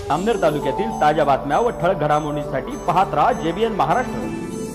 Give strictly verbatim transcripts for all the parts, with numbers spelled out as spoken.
जामनेर तालुक्यातील ताज्या बातम्या व ठळक घडामोडींसाठी पाहत राहा जेबीएन महाराष्ट्र।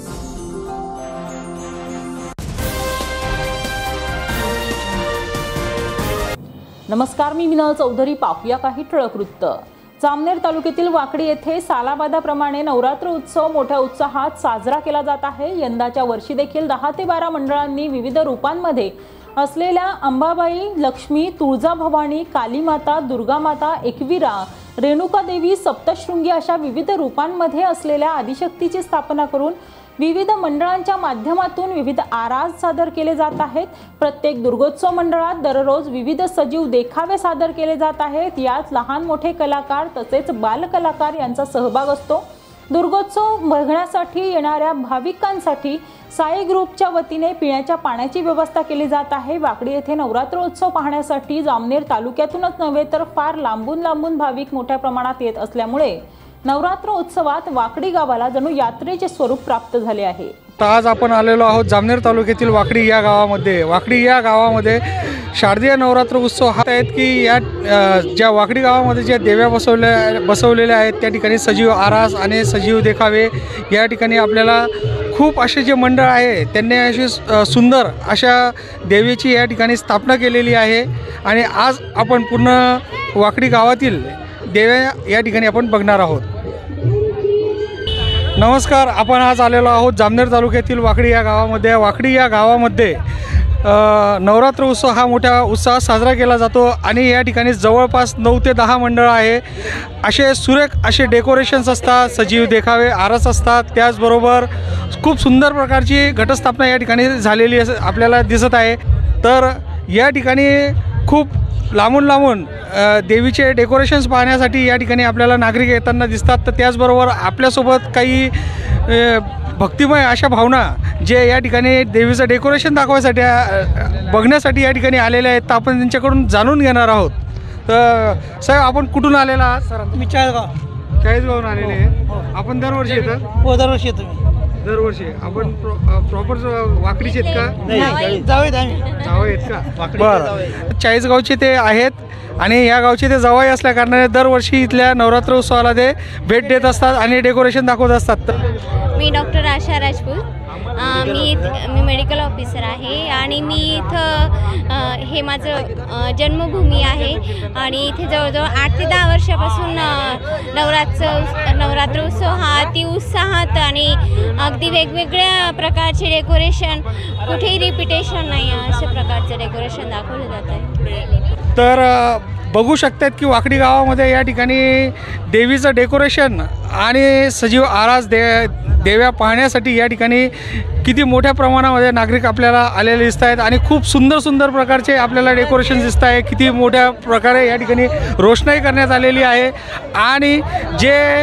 नमस्कार, मी मिनल चौधरी। पाहूया काही ठळक वृत्त। जामनेर तालुक्यातील वाकडी येथे सालाबादाप्रमाणे नवरात्र उत्सव मोठ्या उत्साहात साजरा केला जात आहे। यंदाच्या वर्षी देखील दहा ते बारा मंडळांनी विविध रूपांमध्ये असलेल्या अंबाबाई, लक्ष्मी, तुळजाभवानी, कालीमाता, दुर्गामाता, एकवीरा, रेणुका देवी, सप्तशृंगी अशा विविध रूपांमध्ये असलेल्या आदिशक्तीची स्थापना करून विविध मंडळांच्या माध्यमातून विविध आरास सादर केले जात आहेत। प्रत्येक दुर्गोत्सव मंडळात दररोज विविध सजीव देखावे सादर केले जात आहेत। यात लहान मोठे कलाकार तसेच बालकलाकार यांचा सहभाग असतो। दुर्गोत्सव बघण्यासाठी येणाऱ्या भाविकांसाठी साई ग्रुपच्या वतीने पिण्याच्या पाण्याची व्यवस्था केली जात आहे। वाकडी येथे नवरात्र उत्सव पाहण्यासाठी जामनेर तालुक्यातूनच नव्हे तर फार लांबून लांबून भाविक मोठ्या प्रमाणात येत असल्यामुळे नवरात्र उत्सवात वाकडी गावाला जणू यात्रेचे स्वरूप प्राप्त झाले आहे। आज आपण आलेलो आहोत जामनेर तालुक्यातील वाकडी या गावामध्ये। वाकडी या गावामध्ये शारदीय नवरात्र उत्सव हा आहेत की या ज्या वाकडी गावामध्ये ज्या देव्या बसवल्या बसवलेल्या आहेत त्या ठिकाणी सजीव आरास आणि सजीव देखावे या ठिकाणी आपल्याला खूप असे जे मंडळ आहे त्यांनी अशी सुंदर अशा देवीची या ठिकाणी स्थापना केलेली आहे। आणि आज आपण पूर्ण वाकडी गावातील देव्या या ठिकाणी आपण बघणार आहोत। नमस्कार, आपण आज आलेलो आहोत जामनेर तालुक्यातील वाकडी या गावामध्ये। वाकडी या गावामध्ये नवरात्र उत्सव हा मोठ्या उत्साहात साजरा केला जातो आणि या ठिकाणी जवळपास नऊ ते दहा मंडळ आहे। असे सुरेख असे डेकोरेशन्स असतात, सजीव देखावे आरस असतात, त्याचबरोबर खूप सुंदर प्रकारची घटस्थापना या ठिकाणी झालेली आपल्याला दिसत आहे। तर या ठिकाणी खूप लांबून लांबून देवीचे डेकोरेशन्स पाहण्यासाठी या ठिकाणी आपल्याला नागरिक येताना दिसतात। तर त्याचबरोबर आपल्यासोबत काही भक्तिमय अशा भावना जे या ठिकाणी देवीचं डेकोरेशन दाखवायसाठी बघण्यासाठी या ठिकाणी आलेले आहेत, तर आपण त्यांच्याकडून जाणून घेणार आहोत। तर साहेब, आपण कुठून आलेला आहात? सर, मी चाळीसगाव चाळीसगावून आलेले आहे। आपण दरवर्षी येतात? हो, दरवर्षी येतो मी। दरवर्षी आपण प्रॉपर वाकडीचे आहेत का? नाही, जावेत आम्ही जावई आहेत का? बरं, चाळीसगावचे ते आहेत आणि या गावचे ते जावई असल्या कारणाने दरवर्षी इथल्या नवरात्र उत्सवाला ते भेट देत असतात आणि डेकोरेशन दाखवत असतात। मी डॉक्टर आशा राजपूत, मी मी मेडिकल ऑफिसर आहे आणि मी इथं हे माझं जन्मभूमी आहे आणि इथे जवळजवळ आठ ते दहा वर्षापासून नवरात्र नवरात्र उत्सव हा अति उत्साहात आणि अगदी वेगवेगळ्या प्रकारचे डेकोरेशन, कुठेही रिपिटेशन नाही अशा प्रकारचे डेकोरेशन दाखवले जात आहे। तर बघू शकतात की वाकडी गावामध्ये या ठिकाणी देवीचं डेकोरेशन आणि सजीव आरास दे देव्या पाहण्यासाठी या ठिकाणी किती मोठ्या प्रमाणामध्ये नागरिक आपल्याला आलेले दिसत आहेत आणि खूप सुंदर सुंदर प्रकारचे आपल्याला डेकोरेशन दिसत आहे। किती मोठ्या प्रकारे या ठिकाणी रोषणाई करण्यात आलेली आहे आणि जे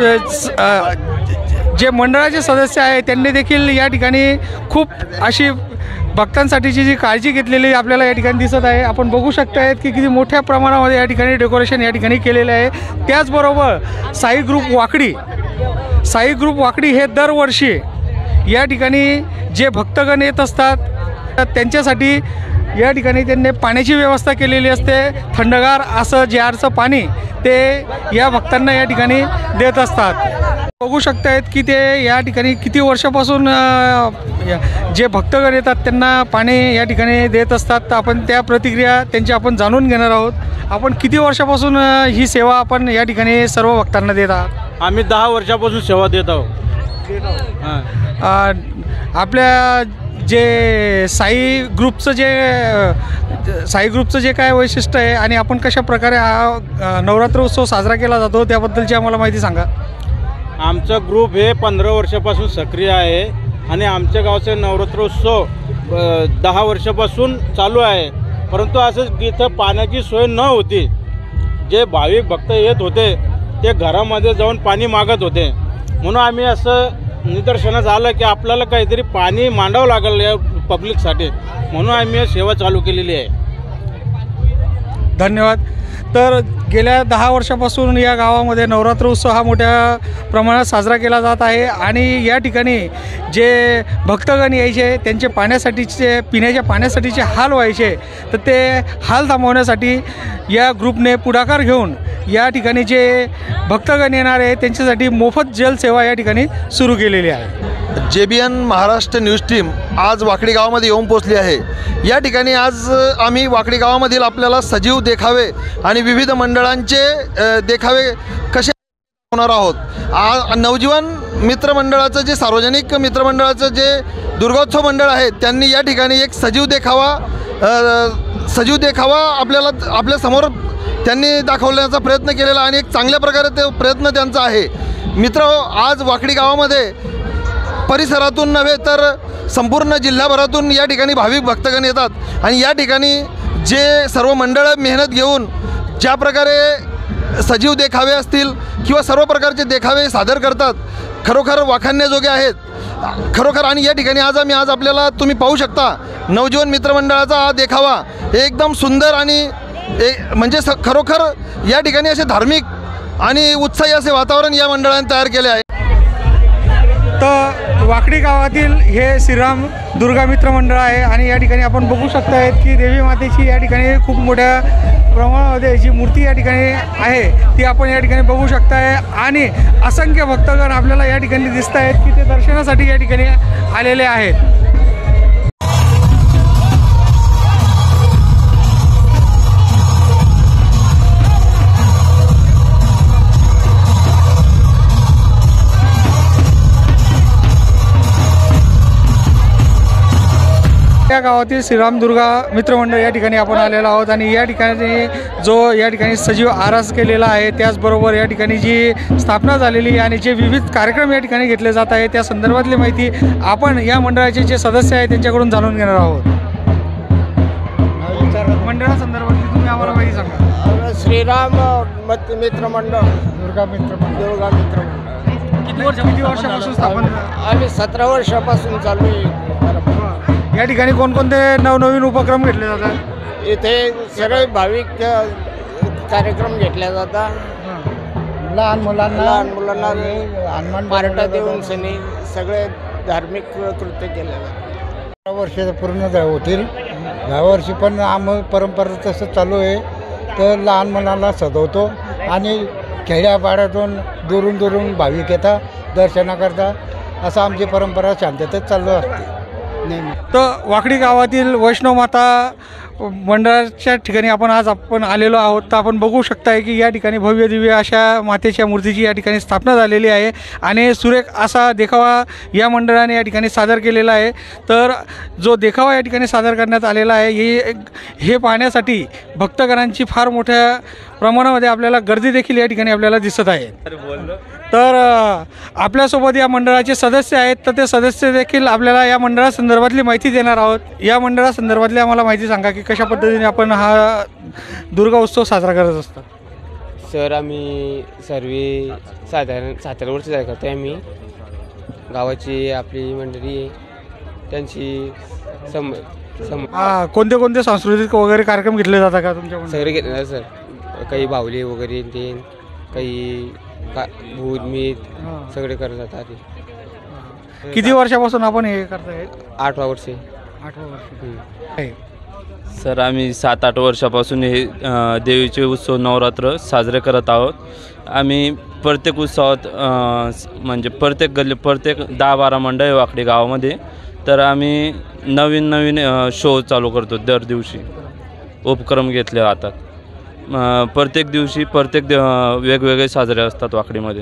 जे मंडळाचे सदस्य आहेत त्यांनी देखील या ठिकाणी खूप अशी भक्तांसाठीची जी काळजी घेतलेली आपल्याला या ठिकाणी दिसत आहे। आपण बघू शकतायत की किती मोठ्या प्रमाणामध्ये या ठिकाणी डेकोरेशन या ठिकाणी केलेले आहे। त्याचबरोबर साई ग्रुप वाकडी साई ग्रुप वाकडी हे दरवर्षी या ठिकाणी जे भक्तगण येत असतात त्यांच्यासाठी या ठिकाणी त्यांनी पाण्याची व्यवस्था केलेली असते। थंडगार असं जारचं पाणी ते या भक्तांना या ठिकाणी देत असतात। बघू शकतायत की ते या ठिकाणी किती वर्षापासून जे भक्तगण येतात त्यांना पाणी या ठिकाणी देत असतात। तर आपण त्या प्रतिक्रिया त्यांची आपण जाणून घेणार आहोत। आपण किती वर्षापासून ही सेवा आपण या ठिकाणी सर्व भक्तांना देत आहात? आम्ही दहा वर्षापासून सेवा देत आहोत। आपल्या जे साई ग्रुपचं जे साई ग्रुपचं जे काय वैशिष्ट्य आहे आणि आपण कशा प्रकारे हा नवरात्र उत्सव साजरा केला जातो त्याबद्दलची आम्हाला माहिती सांगा। आमचा ग्रुप हे पंधरा वर्षापासून सक्रिय आहे आणि आमच्या गावचे नवरात्रोत्सव दहा वर्षापासून चालू आहे। परंतु असंच इथं पाण्याची सोय न होती, जे भाविक भक्त येत होते ते घरामध्ये जाऊन पाणी मागत होते, म्हणून आम्ही असं निदर्शनास आलं की आपल्याला काहीतरी पाणी मांडावं लागेल या पब्लिकसाठी, म्हणून आम्ही सेवा चालू केलेली आहे। धन्यवाद। तर गेल्या दहा वर्षापासून या गावामध्ये नवरात्र उत्सव हा मोठ्या प्रमाणात साजरा केला जात आहे आणि या ठिकाणी जे भक्तगण यायचे त्यांचे पाण्यासाठीचे पिण्याच्या पाण्यासाठीचे हाल व्हायचे, तर ते हाल थांबवण्यासाठी या ग्रुपने पुढाकार घेऊन या ठिकाणी जे भक्तगण येणार आहे त्यांच्यासाठी मोफत जलसेवा या ठिकाणी सुरू केलेली आहे। J B N Maharashtra news team आज वाकडी गावामध्ये येऊन पोचली आहे। या ठिकाणी आज आम्ही वाकडी गावामधील आपल्याला सजीव देखावे आणि विविध मंडळांचे देखावे कसे होणार आहोत। आ नवजीवन मित्रमंडळाचं जे सार्वजनिक मित्रमंडळाचं जे दुर्गोत्सव मंडळ आहे त्यांनी या ठिकाणी एक सजीव देखावा सजीव देखावा आपल्याला आपल्या समोर त्यांनी दाखवण्याचा प्रयत्न केलेला आणि एक चांगल्या प्रकारे ते प्रयत्न त्यांचा आहे। मित्र आज वाकडी गावामध्ये परिसरातून नव्हे तर संपूर्ण जिल्ह्याभरातून या ठिकाणी भाविक भक्तगण येतात आणि या ठिकाणी जे सर्व मंडळं मेहनत घेऊन ज्या प्रकारे सजीव देखावे असतील किंवा सर्व प्रकारचे देखावे सादर करतात खरोखर वाखाणण्याजोगे आहेत खरोखर। आणि या ठिकाणी आज आम्ही आज आपल्याला तुम्ही पाहू शकता नवजीवन मित्रमंडळाचा हा देखावा एकदम सुंदर आणि ए म्हणजे स खरोखर या ठिकाणी असे धार्मिक आणि उत्साही असे वातावरण या मंडळाने तयार केले आहे। तर वाकडी गावातील हे श्रीराम दुर्गा मित्र मंडळ आहे आणि या ठिकाणी आपण बघू शकतायत की देवी मातेची या ठिकाणी खूप मोठ्या प्रमाणामध्ये जी मूर्ती या ठिकाणी आहे ती आपण या ठिकाणी बघू शकताय आणि असंख्य भक्तगण आपल्याला या ठिकाणी दिसत आहेत की ते दर्शनासाठी या ठिकाणी आलेले आहेत। या गावातील श्रीराम दुर्गा मित्रमंडळ या ठिकाणी आपण आलेलो आहोत आणि या ठिकाणी जो या ठिकाणी सजीव आरास केलेला आहे त्याचबरोबर या ठिकाणी जी स्थापना झालेली आणि जे विविध कार्यक्रम या ठिकाणी घेतले जात आहे त्या संदर्भातली माहिती आपण या मंडळाचे जे सदस्य आहेत त्यांच्याकडून जाणून घेणार आहोत। मंडळासंदर्भातली तुम्ही आम्हाला माहिती सांगा। श्रीराम मित्र मंडळ दुर्गा मित्र दुर्गा मित्र मंडळ किती वर्ष किती वर्षापासून स्थापन? आम्ही सतरा वर्षापासून चालू आहे। या ठिकाणी कोणकोणते नवनवीन उपक्रम घेतले जातात? इथे सगळे भाविक कार्यक्रम घेतले जातात। लहान मुलांना लहान मुलांना पार्ट्या देऊन सनी सगळे धार्मिक कृत्य केले जातात। वर्ष पूर्ण होतील या वर्षी पण आम्ही परंपरा तसं चालू आहे। तर लहान मुलांना सजवतो आणि खेड्यापाड्यातून दुरून दुरून भाविक येतात दर्शनाकरता असं आमची परंपरा शांततेत चालू असते। तर वाकडी गावातील वैष्णव माता मंडळाच्या ठिकाणी आपण आज आपण आलेलो आहोत। तर आपण बघू शकताय की या ठिकाणी भव्य दिव्य अशा मातेच्या मूर्तीची या ठिकाणी स्थापना झालेली आहे आणि सुरेख असा देखावा या मंडळाने या ठिकाणी सादर केलेला आहे। तर जो देखावा या ठिकाणी सादर करण्यात आलेला आहे हे हे पाहण्यासाठी भक्तगणांची फार मोठ्या प्रमाणामध्ये आपल्याला गर्दी देखील या ठिकाणी आपल्याला दिसत आहे। तर आपल्यासोबत या मंडळाचे सदस्य आहेत तर ते सदस्य देखील आपल्याला या मंडळासंदर्भातली माहिती देणार आहोत। या मंडळासंदर्भातली आम्हाला माहिती सांगा की कशा पद्धतीने आपण हा दुर्गा उत्सव साजरा करत असतात? सर आम्ही सर्व साधारण सतरा वर्ष साजरा करतो। आम्ही गावाची आपली मंडळी आहे त्यांची सम सम कोणते कोणते सांस्कृतिक वगैरे कार्यक्रम घेतले जातात का तुमच्या? सगळे घेतले सर, काही बाहुली वगैरे ते काही का भूत मीत सगळे करत जातात। किती वर्षापासून आपण हे करताय? आठवा वर्षे आठवा वर्ष सर आम्ही सात आठ वर्षापासून हे देवीचे उत्सव नवरात्र साजरे करत आहोत। आम्ही प्रत्येक उत्सवात म्हणजे प्रत्येक गल्ली प्रत्येक दहा बारा मंडळ वाकडी गावामध्ये तर आम्ही नवीन नवीन शो चालू करतो। दर दिवशी उपक्रम घेतले जातात। प्रत्येक दिवशी प्रत्येक वेगवेगळे साजरे असतात वाकडीमध्ये।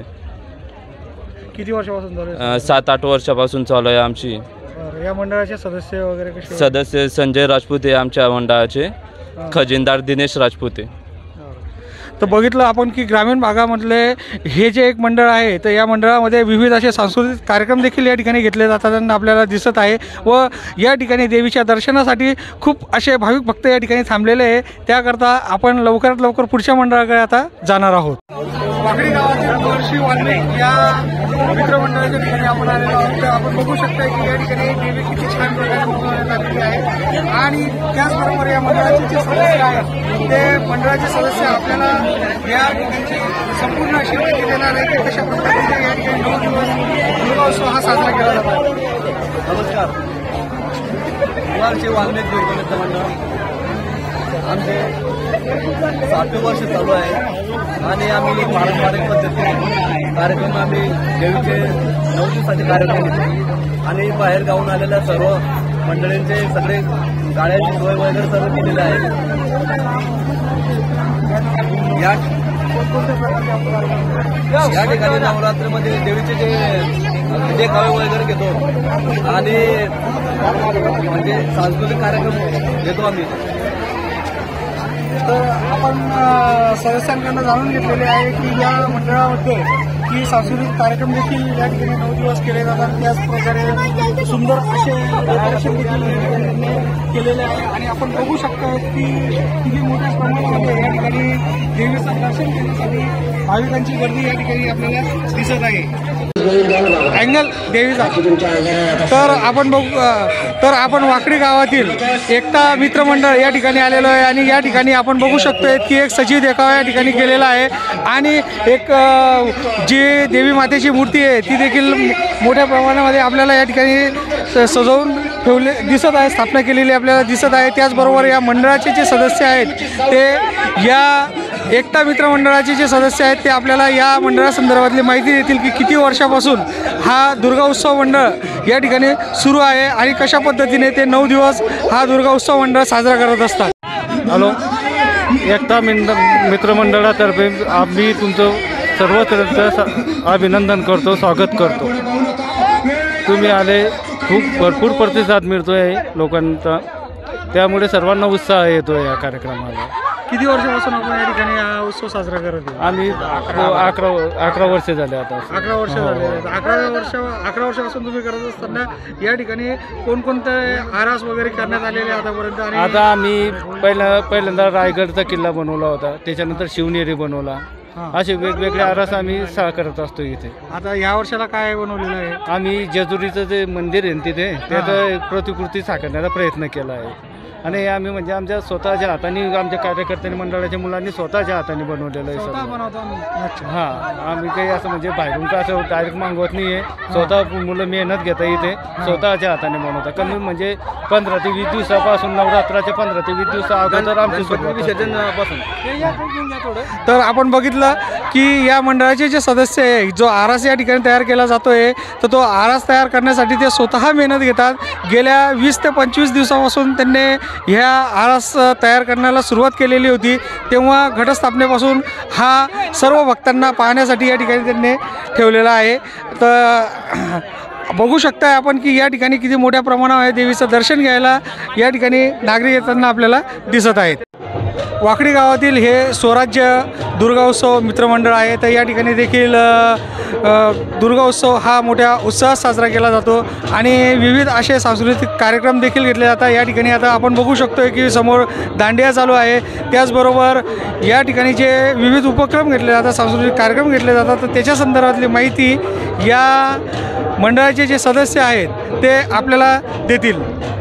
किती वर्षापासून चालू आहे? सात आठ वर्षापासून चालू आहे आमची। या मंडळाचे सदस्य वगैरे कसे? सदस्य संजय राजपूत हे आमच्या मंडळाचे, खजिनदार दिनेश राजपूत हे। तर बघितलं आपण की ग्रामीण भागामधले हे जे एक मंडळ आहे तर या मंडळामध्ये विविध असे सांस्कृतिक कार्यक्रम देखील या ठिकाणी घेतले जातात आपल्याला दिसत आहे व या ठिकाणी देवीच्या दर्शनासाठी खूप असे भाविक भक्त या ठिकाणी थांबलेले आहे। त्याकरता आपण लवकरात लवकर पुढच्या मंडळाकडे आता जाणार आहोत। वाकडी गावातील महर्षी वाल्मिक या मित्रमंडळाच्या ठिकाणी आपण आलेलो आहोत। तर आपण बघू शकता की या ठिकाणी देवी किती छान प्रकारे बनवण्यात आलेली आहे आणि त्याचबरोबर या मंडळाचे जे सदस्य आहेत ते मंडळाचे सदस्य आपल्याला या ठिकाणची संपूर्ण अशी माहिती देणार आहे की कशा पद्धतीने या ठिकाणी नऊ दिवस दुर्गा उत्सव हा साजरा केला जातो। नमस्कार, महर्षी वाल्मिक दुर्गा मित्र मंडळ आमचे सातवे वर्ष चालू आहे आणि आम्ही पारंपरिक पद्धतीने कार्यक्रम आम्ही देवीचे नऊ दिवसाचे कार्यक्रम घेतले आणि बाहेर गावून आलेल्या सर्व मंडळींचे सगळे गाड्यांची सोय वगैरे सर्व केलेले आहे. या या ठिकाणी नवरात्रीमध्ये देवीचे जे देखावे वगैरे घेतो आणि म्हणजे सांस्कृतिक कार्यक्रम घेतो आम्ही. तर आपण सदस्यांकडून जाणून घेतलेले आहे की या मंडळामध्ये की सांस्कृतिक कार्यक्रम देखील या ठिकाणी नऊ दिवस केले जातात. त्याचप्रकारे सुंदर असे डेकोरेशन देखील या ठिकाणी केलेले आहे आणि आपण बघू शकतो की किती मोठ्या प्रमाणामध्ये या ठिकाणी देवीचं दर्शन घेण्यासाठी भाविकांची गर्दी या ठिकाणी आपल्याला दिसत आहे. अँगल देवीचा. तर आपण बघू तर आपण वाकडी गावातील एकता मित्रमंडळ या ठिकाणी आलेलो आहे आणि या ठिकाणी आपण बघू शकतोय की एक सजीव देखावा या ठिकाणी केलेला आहे आणि एक जी देवी मातेची मूर्ती आहे ती देखील मोठ्या प्रमाणामध्ये आपल्याला या ठिकाणी सजवून ठेवले दिसत आहे, स्थापना केलेली आपल्याला दिसत आहे. त्याचबरोबर या मंडळाचे जे सदस्य आहेत ते या एकता मित्रमंडळाचे जे सदस्य आहेत ते आपल्याला या मंडळासंदर्भातली माहिती देतील की किती वर्षापासून हा दुर्गा उत्सव मंडळ या ठिकाणी सुरू आहे आणि कशा पद्धतीने ते नऊ दिवस हा दुर्गा उत्सव मंडळ साजरा करत असतात. हॅलो, एकता मिंद मित्रमंडळातर्फे आम्ही तुमचं सर्व अभिनंदन करतो, स्वागत करतो. तुम्ही आले, खूप भरपूर प्रतिसाद मिळतो आहे लोकांचा, त्यामुळे सर्वांना उत्साह येतो या कार्यक्रमाला. किती वर्षापासून आपण या ठिकाणी हा उत्सव साजरा करत आहोत? आम्ही अकरा अकरा वर्ष झाले आता. अकरा वर्ष झाले. अकरा वर्ष अकरा वर्षापासून तुम्ही करत असताना या ठिकाणी कोणकोणते आरास वगैरे करण्यात आलेले आतापर्यंत? आणि आता आम्ही पहिला पहिल्यांदा रायगडचा किल्ला बनवला होता, त्याच्यानंतर शिवनेरी बनवला, असे वेगवेगळे आरास आम्ही सा करत असतो इथे. आता या वर्षाला काय बनवलेलं आहे? आम्ही जेजुरीचं जे मंदिर आहे तिथे त्याचं प्रतिकृती साकारण्याचा प्रयत्न केला आहे आणि आम्ही म्हणजे आमच्या स्वतःच्या हाताने, आमच्या कार्यकर्त्यांनी, मंडळाच्या मुलांनी स्वतःच्या हाताने बनवलेलं आहे सगळं. हां, आम्ही काही असं म्हणजे बाहेरून का असं डायरेक्ट मागवत नाही आहे. स्वतः मुलं मेहनत घेता इथे स्वतःच्या हाताने बनवतात. कमी म्हणजे पंधरा ते वीस दिवसापासून, नवरात्राच्या पंधरा ते वीस दिवसा अगोदर आमची विसर्जनापासून. तर आपण बघितलं की या मंडळाचे जे सदस्य आहे, जो आरास या ठिकाणी तयार केला जातो आहे, तर तो आरास तयार करण्यासाठी ते स्वतः मेहनत घेतात. गेल्या वीस ते पंचवीस दिवसापासून त्यांनी ह्या आरास तयार करण्याला सुरुवात केलेली होती. तेव्हा घटस्थापनेपासून हा सर्व भक्तांना पाहण्यासाठी या ठिकाणी त्यांनी ठेवलेला आहे. तर बघू शकताय आपण की या ठिकाणी किती मोठ्या प्रमाणावर देवीचं दर्शन घ्यायला या ठिकाणी नागरिक येताना आपल्याला दिसत आहेत. वाकडी गावातील हे स्वराज्य दुर्गा उत्सव मित्रमंडळ आहे. तर या ठिकाणी देखील दुर्गा उत्सव हा मोठ्या उत्साहात साजरा केला जातो आणि विविध असे सांस्कृतिक कार्यक्रम देखील घेतले जातात. या ठिकाणी आता आपण बघू शकतो की समोर दांडिया चालू आहे. त्याचबरोबर या ठिकाणी जे विविध उपक्रम घेतले जातात, सांस्कृतिक कार्यक्रम घेतले जातात, तर त्याच्या संदर्भातली माहिती या मंडळाचे जे सदस्य आहेत ते आपल्याला देतील.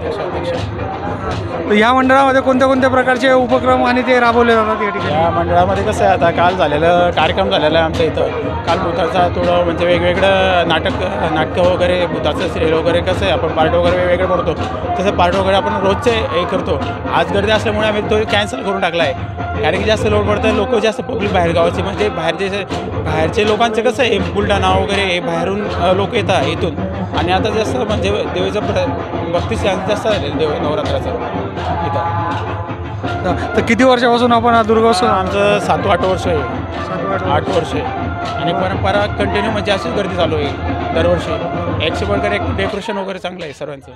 तर ह्या मंडळामध्ये कोणत्या कोणत्या प्रकारचे उपक्रम आणि ते राबवले जातात या ठिकाणी? या मंडळामध्ये कसं आहे, आता काल झालेलं कार्यक्रम झालेला आहे आमच्या इथं. काल भूताचा थोडं म्हणजे वेगवेगळं नाटक नाटकं वगैरे, भूताचं सिरियल वगैरे कसं आहे, आपण पार्ट वगैरे वेगवेगळे बनवतो, तसं पार्ट वगैरे आपण रोजचे हे करतो. आज गर्दी असल्यामुळे आम्ही तो कॅन्सल करून टाकला आहे, कारण की जास्त लोड पडतं. लोक जास्त पब्लिक बाहेरगावाचे म्हणजे बाहेरचे बाहेरचे लोकांचं कसं आहे, बुलढाणा वगैरे हे बाहेरून लोक येतात इथून, आणि आता जास्त म्हणजे देवीचं प्र भक्ती जास्त झालेलं देव नवरात्राचं इथं. तर किती वर्षापासून आपण हा दुर्गोत्सव? आमचं सात आठ वर्ष आहे. सात आठ वर्ष आहे आणि परंपरा कंटिन्यू म्हणजे अशीच गर्दी चालू आहे दरवर्षी. एकशे वगैरे एक डेकोरेशन वगैरे चांगलं आहे सर्वांचं.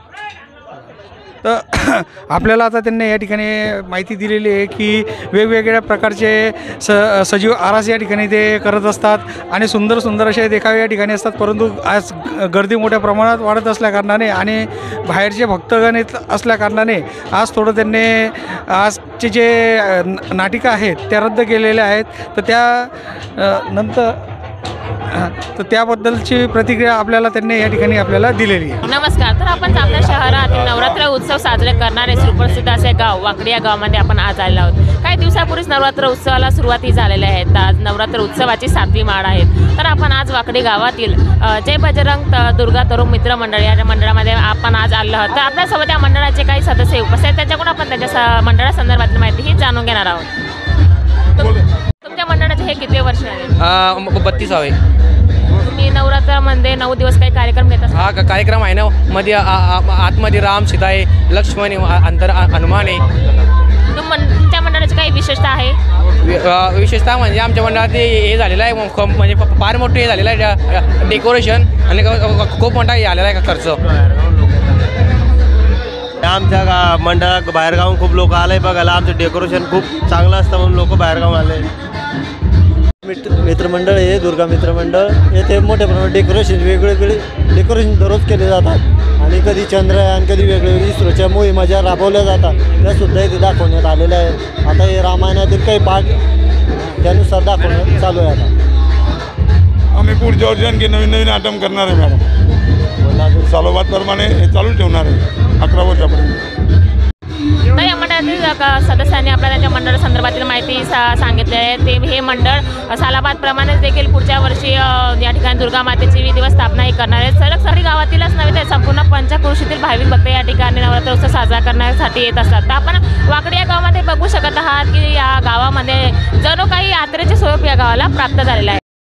तर आपल्याला आता त्यांनी या ठिकाणी माहिती दिलेली आहे की वेगवेगळ्या प्रकारचे स सजीव आरास या ठिकाणी ते करत असतात आणि सुंदर सुंदर असे देखावे या ठिकाणी असतात. परंतु आज गर्दी मोठ्या प्रमाणात वाढत असल्याकारणाने आणि बाहेरचे भक्तगण येत असल्याकारणाने आज थोडं त्यांनी आजचे जे नाटिका आहेत त्या रद्द केलेल्या आहेत. तर त्या नंतर तर त्याबद्दलची प्रतिक्रिया आपल्याला त्यांनी या ठिकाणी आपल्याला दिलेली आहे. नमस्कार. तर आपण आपल्या शहरातील नवरात्र उत्सव साजरे करणारे सुप्रसिद्ध असे गाव वाकडी या गावामध्ये आपण आज आलेलो आहोत. काही दिवसापूर्वीच नवरात्र उत्सवाला सुरुवाती झालेली आहे. तर आज नवरात्र उत्सवाची सातवी माळ आहे. तर आपण आज वाकडी गावातील जय बजरंग त दुर्गा तरुण मित्र मंडळ या मंडळामध्ये आपण आज आलो आहोत. तर आपल्यासोबत या मंडळाचे काही सदस्य उपस्थित आहेत. त्याच्याकडून आपण त्यांच्या मंडळासंदर्भातली माहिती ही जाणून घेणार आहोत. तुमच्या मंडळाचे हे किती वर्ष आहे? बत्तीसावे. तुम्ही नवरात्रामध्ये नऊ दिवस काही कार्यक्रम घेतात? हा कार्यक्रम आहे ना, मध्ये आतमध्ये राम सीता आहे, लक्ष्मण अंतर हनुमान आहे. तुमच्या मंडळाची काही विशेषता आहे? विशेषता म्हणजे आमच्या मंडळात हे झालेलं आहे, म्हणजे फार मोठं हे झालेलं आहे डेकोरेशन आणि खूप मोठा हे आलेला आहे खर्च. आमच्या गा मंडळात बाहेरगावून खूप लोक आले बघायला. आमचं डेकोरेशन खूप चांगलं असतं म्हणून लोक बाहेरगावून आले. मित्रमंडळ हे दुर्गा मित्रमंडळ येथे मोठ्या प्रमाणात डेकोरेशन वेगवेगळे डेकोरेशन दररोज केले जातात आणि कधी चंद्रयान कधी वेगवेगळी इस्रोच्या मोहिमा ज्या राबवल्या जातात त्यासुद्धा इथे दाखवण्यात आलेल्या आहेत. आता हे रामायणातील काही पाठ त्यानुसार दाखवण्यात चालू आहे. आता आम्ही पुढच्या वर्षी आणखी नवीन नवीन आयटम करणार आहे मॅडम. सालोबादप्रमाणे हे चालू ठेवणार आहे अकरा वर्षापर्यंत. तर या मंडळातील सदस्यांनी आपल्या त्यांच्या मंडळासंदर्भातील माहिती सा सांगितली आहे. ते हे मंडळ सालाबादप्रमाणेच देखील पुढच्या वर्षी या ठिकाणी दुर्गा मातेची विधिवत स्थापना ही करणार आहे. सलग सरी गावातीलच नव्हे तर संपूर्ण पंचक्रोशीतील भाविक भक्त या ठिकाणी नवरात्र उत्सव साजरा करण्यासाठी येत असतात. तर आपण वाकडी या गावामध्ये बघू शकत आहात की या गावामध्ये जणू काही यात्रेचे स्वरूप या गावाला प्राप्त झालेले आहे.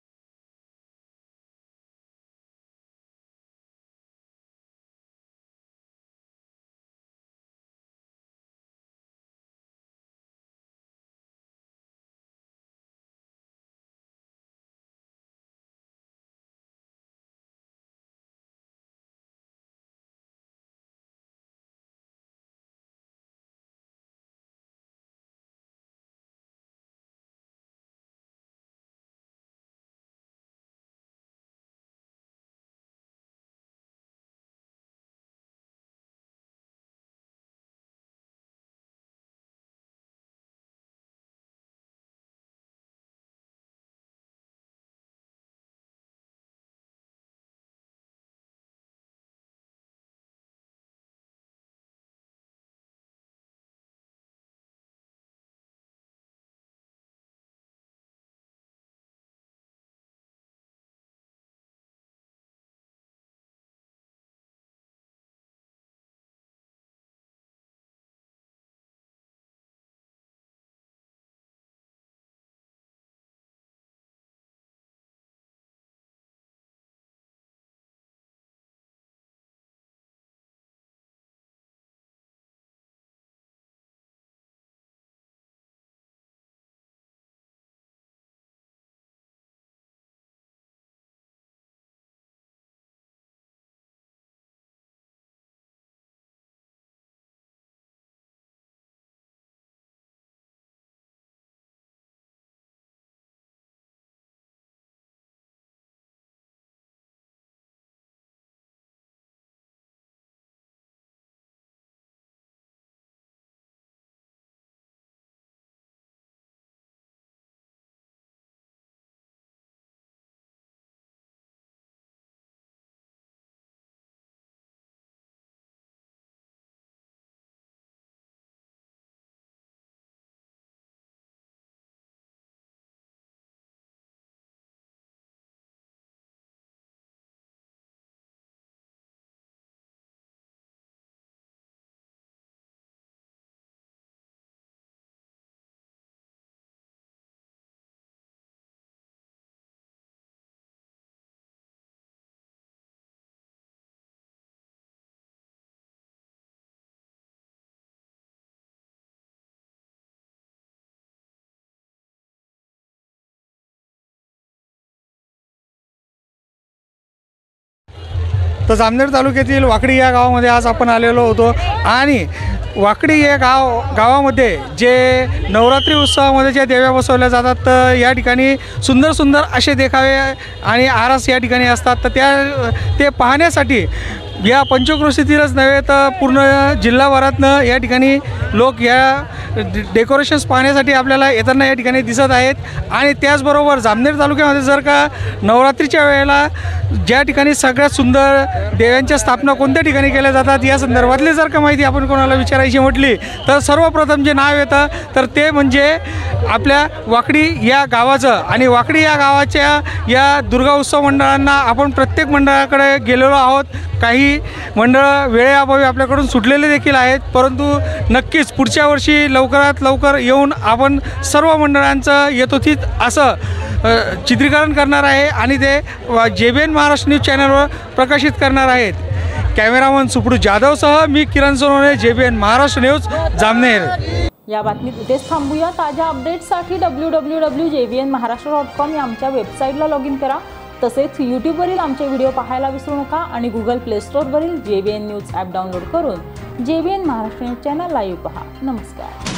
तर जामनेर तालुक्यातील वाकडी या गावामध्ये आज आपण आलेलो होतो आणि वाकडी या गाव गावामध्ये जे नवरात्री उत्सवामध्ये ज्या देव्या बसवल्या जातात तर या ठिकाणी सुंदर सुंदर असे देखावे आणि आरास या ठिकाणी असतात. तर त्या ते पाहण्यासाठी या पंचक्रोशीतीलच नव्हे तर पूर्ण जिल्हाभरातनं या ठिकाणी लोक या डेकोरेशन्स पाहण्यासाठी आपल्याला येताना या ठिकाणी दिसत आहेत। आणि त्याचबरोबर जामनेर तालुक्यामध्ये जर का नवरात्रीच्या वेळेला ज्या ठिकाणी सगळ्यात सुंदर देवांच्या स्थापना कोणत्या ठिकाणी केल्या जातात या संदर्भातली जर का माहिती आपण कोणाला विचारायची म्हटली तर सर्वप्रथम जे नाव येतं तर ते म्हणजे आपल्या वाकडी या गावाचं। आणि वाकडी या गावाच्या या दुर्गा उत्सव मंडळांना आपण प्रत्येक मंडळाकडे गेलेलो आहोत। काही मंडळं वेळेअभावी आपल्याकडून सुटलेले देखील आहेत, परंतु नक्कीच पुढच्या वर्षी लवकरात लवकर येऊन आपण सर्व मंडळांचं यथोचित असं चित्रीकरण करणार आहे आणि ते जे बी एन महाराष्ट्र न्यूज चॅनलवर प्रकाशित करणार आहेत। कॅमेरामन सुपडू जाधवसह मी Kiran Sonawane, J B N Maharashtra news, Jamner. या बातमीत इथेच थांबूया। ताज्या अपडेट्ससाठी W W W dot J B N Maharashtra dot com या आमच्या वेबसाईटला लॉग इन करा। तसेच यूट्यूबवरील आमचे व्हिडिओ पाहायला विसरू नका आणि गुगल प्ले स्टोअरवरील J B N news app download करून J B N Maharashtra news channel live पहा। नमस्कार।